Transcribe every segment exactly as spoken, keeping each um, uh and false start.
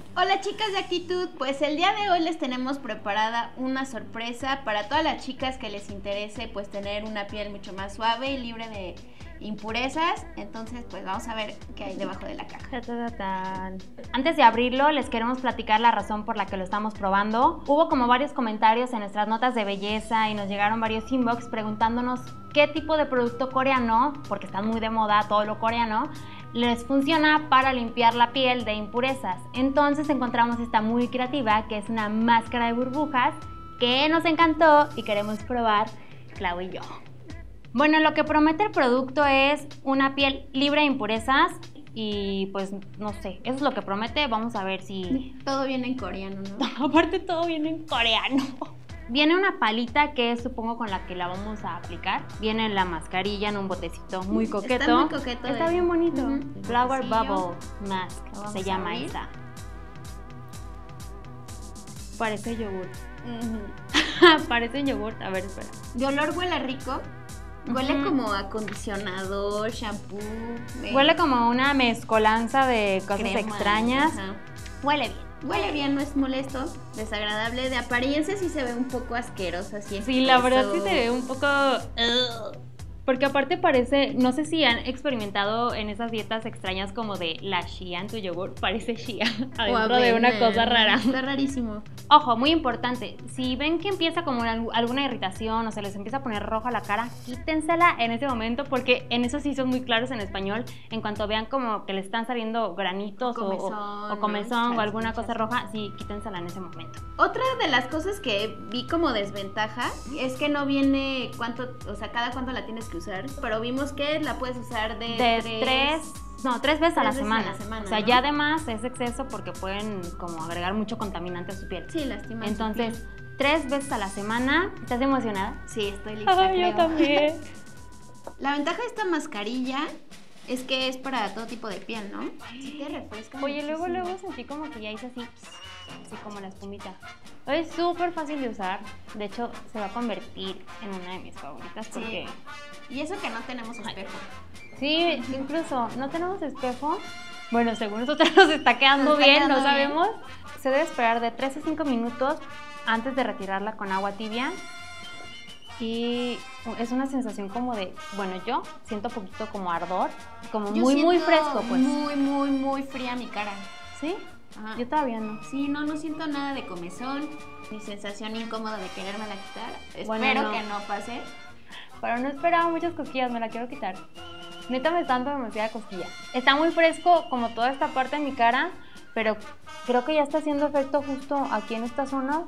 Hola chicas de Actitud, pues el día de hoy les tenemos preparada una sorpresa para todas las chicas que les interese pues tener una piel mucho más suave y libre de impurezas. Entonces pues vamos a ver qué hay debajo de la caja. Antes de abrirlo les queremos platicar la razón por la que lo estamos probando. Hubo como varios comentarios en nuestras notas de belleza y nos llegaron varios inbox preguntándonos qué tipo de producto coreano, porque está muy de moda todo lo coreano, les funciona para limpiar la piel de impurezas. Entonces encontramos esta muy creativa, que es una máscara de burbujas que nos encantó y queremos probar Clau y yo. Bueno, lo que promete el producto es una piel libre de impurezas y pues no sé, eso es lo que promete. Vamos a ver si... Todo viene en coreano, ¿no? Aparte todo viene en coreano. Viene una palita que es, supongo, con la que la vamos a aplicar. Viene la mascarilla en un botecito muy coqueto. Está muy coqueto. Está de... bien bonito. Uh-huh. Flower Botecillo. Bubble Mask se llama esta. Parece yogur. Uh-huh. Parece yogur. A ver, espera. De olor huele rico. Huele Uh-huh. como acondicionador, shampoo. eh, Huele como una mezcolanza de cosas crema, extrañas. ajá. Huele bien. Huele bien, no es molesto, desagradable. De apariencia sí se ve un poco asquerosa, así. Sí, la verdad sí se ve un poco... Ugh. Porque aparte parece, no sé si han experimentado en esas dietas extrañas como de la shea en tu yogur, parece shea adentro de una cosa rara. Está rarísimo. Ojo, muy importante, si ven que empieza como una- alguna irritación o se les empieza a poner roja la cara, quítensela en ese momento, porque en eso sí son muy claros en español. En cuanto vean como que le están saliendo granitos o, Comezón, o, o ¿no? comezón o alguna Chas, cosa chas. roja, sí, quítensela en ese momento. Otra de las cosas que vi como desventaja es que no viene cuánto, o sea, cada cuánto la tienes que usar, pero vimos que la puedes usar de, De tres, tres, no, tres veces a la tres veces a semana. la semana, O sea, ¿no? ya además es exceso porque pueden como agregar mucho contaminante a su piel. Sí, lastima. su Entonces, piel. tres veces a la semana. ¿Estás emocionada? Sí, estoy lista. Ay, yo creo. también. La ventaja de esta mascarilla es que es para todo tipo de piel, ¿no? Sí te refresca. Oye, luego, muchísimo. luego sentí como que ya hice así, así como la espumita. Es súper fácil de usar. De hecho, se va a convertir en una de mis favoritas porque... Y eso que no tenemos espejo. Sí, incluso no tenemos espejo. Bueno, según nosotros nos está quedando Nos está bien, quedando no bien. sabemos. Se debe esperar de tres a cinco minutos antes de retirarla con agua tibia. Y es una sensación como de, bueno, yo siento un poquito como ardor, como Yo muy, muy siento fresco, pues. Muy, muy, muy fría mi cara. ¿Sí? Ajá. Yo todavía no. Sí, no, no siento nada de comezón, ni sensación incómoda de querérmela quitar. Bueno, Espero no. que no pase. Pero no esperaba muchas cosquillas, me la quiero quitar. Neta me está dando demasiada cosquilla. Está muy fresco como toda esta parte de mi cara, pero creo que ya está haciendo efecto justo aquí en esta zona.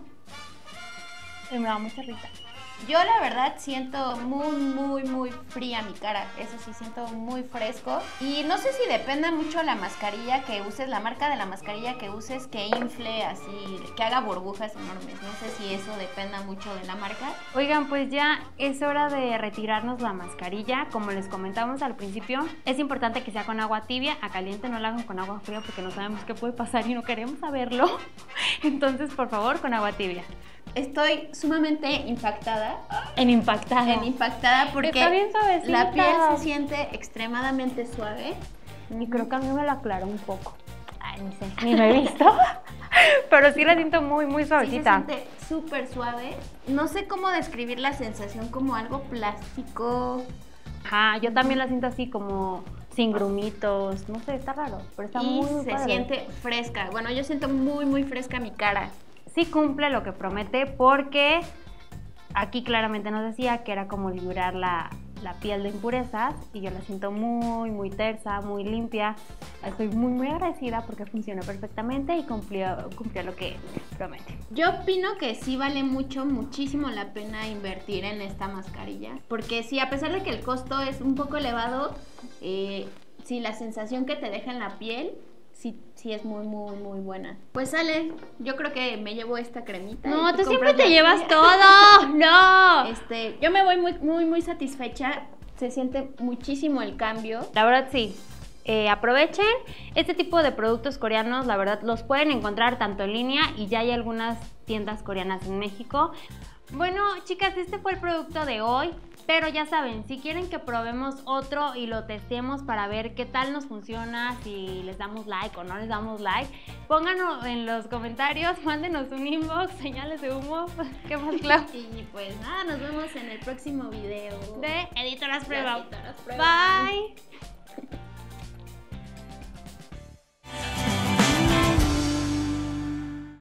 Y me da mucha risa. Yo la verdad siento muy, muy, muy fría mi cara. Eso sí, siento muy fresco. Y no sé si dependa mucho la mascarilla que uses, la marca de la mascarilla que uses, que infle así, que haga burbujas enormes. No sé si eso dependa mucho de la marca. Oigan, pues ya es hora de retirarnos la mascarilla. Como les comentamos al principio, es importante que sea con agua tibia. A caliente no la hagan con agua fría porque no sabemos qué puede pasar y no queremos saberlo. Entonces, por favor, con agua tibia. Estoy sumamente impactada. En impactada. En impactada porque Está bien suavecita. la piel se siente extremadamente suave. Y creo que a mí me lo aclaró un poco. Ay, ni sé, ni me he visto. Pero sí la siento muy, muy Sí, se suavecita. siente súper suave. No sé cómo describir la sensación, como algo plástico. Ajá, yo también la siento así como sin grumitos. No sé, está raro, pero está y muy, muy se padre. siente fresca. Bueno, yo siento muy, muy fresca mi cara. Sí cumple lo que promete porque aquí claramente nos decía que era como liberar la, la piel de impurezas y yo la siento muy, muy tersa, muy limpia. Estoy muy, muy agradecida porque funcionó perfectamente y cumplió, cumplió lo que promete. Yo opino que sí vale mucho, muchísimo la pena invertir en esta mascarilla. Porque sí, a pesar de que el costo es un poco elevado, eh, sí, la sensación que te deja en la piel, sí, sí es muy, muy, muy buena. Pues sale, yo creo que me llevo esta cremita. No, y tú siempre compras te la llevas tuya. todo. No. Este, yo me voy muy, muy, muy satisfecha. Se siente muchísimo el cambio. La verdad sí. Eh, aprovechen este tipo de productos coreanos, la verdad los pueden encontrar tanto en línea y ya hay algunas tiendas coreanas en México. Bueno, chicas, este fue el producto de hoy. Pero ya saben, si quieren que probemos otro y lo testemos para ver qué tal nos funciona, si les damos like o no les damos like, pónganlo en los comentarios, mándenos un inbox, señales de humo. ¿Qué más, Clau? Y pues nada, nos vemos en el próximo video De Editoras Prueba. Editoras Prueba. Bye.